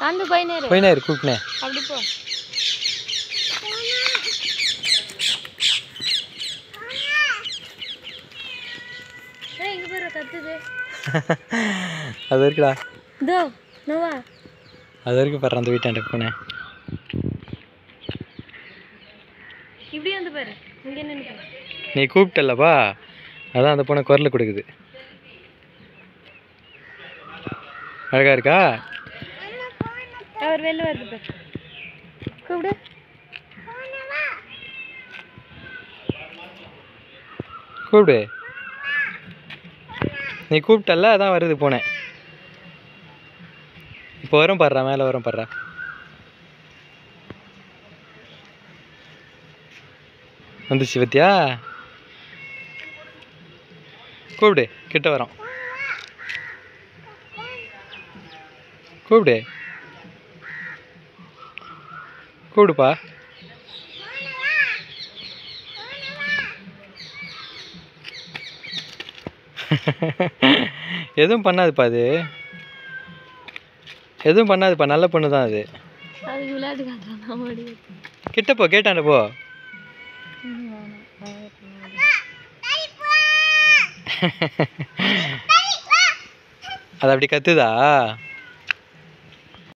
அந்த போயினேரு கூப்பிட்டேன் அப்படி போ. இங்க பாரு கத்துது. அது இருக்குடா. இதோ நோவா. அது வரைக்கும் பாரு அந்த வீட்டாண்ட போனேன். இப்படி வந்து பாரு. இங்க நின்னு பாரு. நீ கூப்பிட்டல்லப்பா, அதான் அந்த பொண்ணை குரல் கொடுக்குது. அழகா இருக்கா? அவர் வெளில வருது பாரு. கூப்பிடு. கூப்பிடு. நீ கூப்பிட்டல்ல, அதான் வருது போனேன். இப்போ வரும் பாடுறா, மேலே வரும் பாடுறா. வந்துச்சு பத்தியா? கூப்பிடு, கிட்ட வரோம். கூப்பிடு, கூப்பிடுப்பா. எதுவும் பண்ணாதுப்பா, அது எதுவும் பண்ணாதுப்பா, நல்ல பொண்ணு தான் அது. கிட்ட போ, கேட்டாண்ட போ. அது அப்படி கத்துதா?